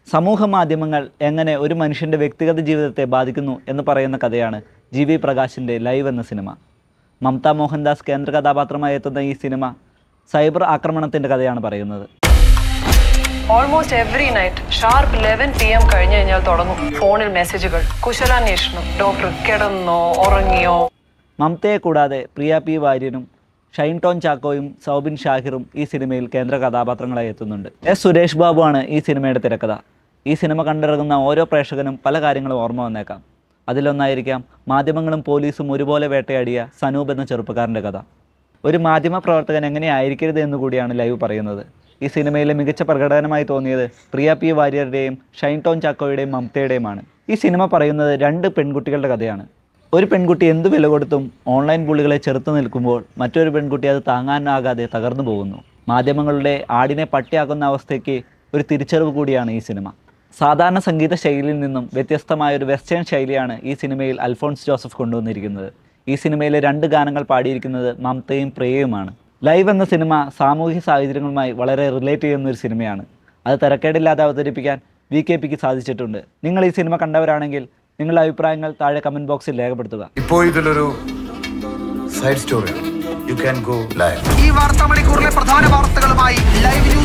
സമൂഹ മാധ്യമങ്ങൾ എങ്ങനെ ഒരു മനുഷ്യൻ്റെ വ്യക്തിഗത ജീവിതത്തെ ബാധിക്കുന്നു എന്ന് പറയുന്ന കഥയാണ് ജി.വി. പ്രകാശിൻ്റെ ലൈവ് എന്ന സിനിമ. മംത മോഹൻദാസ് കേന്ദ്ര കഥാപാത്രമായി എത്തുന്ന ഈ സിനിമ സൈബർ ആക്രമണത്തിൻ്റെ കഥയാണ് പറയുന്നത്. Almost every night sharp 11 PM കഴിഞ്ഞു കഴിഞ്ഞാൽ തുടങ്ങും ഫോണിൽ മെസ്സേജുകൾ, കുശലാന്വേഷണം, ഡോക്ടർ കിടന്നോ ഉറങ്ങിയോ. മംതയെ കൂടാതെ പ്രിയ പി വാര്യനും ഷൈൻ ചാക്കോയും സൗബിൻ ഷാഹിറും ഈ സിനിമയിൽ കേന്ദ്ര കഥാപാത്രങ്ങളായി എത്തുന്നുണ്ട്. എസ് സുരേഷ് ബാബുവാണ് ഈ സിനിമയുടെ തിരക്കഥ. ഈ സിനിമ കണ്ടിറങ്ങുന്ന ഓരോ പ്രേക്ഷകനും പല കാര്യങ്ങളും ഓർമ്മ വന്നേക്കാം. അതിലൊന്നായിരിക്കാം മാധ്യമങ്ങളും പോലീസും ഒരുപോലെ വേട്ടയാടിയ സനൂപ് എന്ന ചെറുപ്പക്കാരൻ്റെ കഥ. ഒരു മാധ്യമ പ്രവർത്തകൻ എങ്ങനെയായിരിക്കരുത് എന്നുകൂടിയാണ് ലൈവ് പറയുന്നത്. ഈ സിനിമയിലെ മികച്ച പ്രകടനമായി തോന്നിയത് പ്രിയ പി വാര്യരുടെയും ഷൈൻ ചാക്കോയുടെയും മംതയുടെയുമാണ്. ഈ സിനിമ പറയുന്നത് 2 പെൺകുട്ടികളുടെ കഥയാണ്. ഒരു പെൺകുട്ടി എന്ത് വില കൊടുത്തും ഓൺലൈൻ ബുള്ളികളെ ചെറുത്തു നിൽക്കുമ്പോൾ മറ്റൊരു പെൺകുട്ടി അത് താങ്ങാനാകാതെ തകർന്നു പോകുന്നു. മാധ്യമങ്ങളുടെ ആടിനെ പട്ടിയാക്കുന്ന അവസ്ഥയ്ക്ക് ഒരു തിരിച്ചറിവ് കൂടിയാണ് ഈ സിനിമ. സാധാരണ സംഗീത ശൈലിയിൽ നിന്നും വ്യത്യസ്തമായൊരു വെസ്റ്റേൺ ശൈലിയാണ് ഈ സിനിമയിൽ അൽഫോൺസ് ജോസഫ് കൊണ്ടുവന്നിരിക്കുന്നത്. ഈ സിനിമയിലെ 2 ഗാനങ്ങൾ പാടിയിരിക്കുന്നത് മംതയും പ്രിയയുമാണ്. ലൈവ് എന്ന സിനിമ സാമൂഹിക സാഹചര്യങ്ങളുമായി വളരെ റിലേറ്റ് ചെയ്യുന്നൊരു സിനിമയാണ്. അത് തിരക്കേടില്ലാതെ അവതരിപ്പിക്കാൻ VKPക്ക് സാധിച്ചിട്ടുണ്ട്. നിങ്ങൾ ഈ സിനിമ കണ്ടവരാണെങ്കിൽ നിങ്ങളുടെ അഭിപ്രായങ്ങൾ താഴെ കമന്റ് ബോക്സിൽ രേഖപ്പെടുത്തുക. ഇപ്പോൾ ഇതിലൊരു side story you can go live. ഈ വാർത്താ മണിക്കൂറിലെ പ്രധാന വാർത്തകളുമായി ലൈവ്